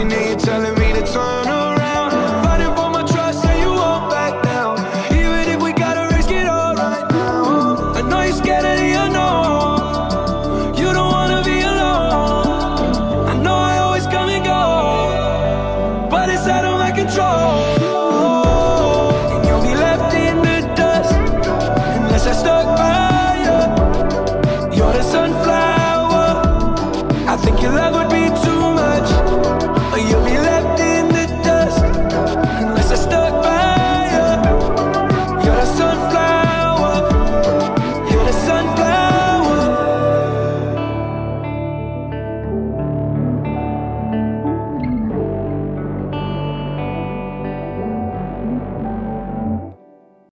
and then you're telling me to turn around. Fighting for my trust and you won't back down. Even if we gotta risk it all right now. I know you're scared of the unknown. You don't wanna be alone. I know I always come and go, but it's out of my control.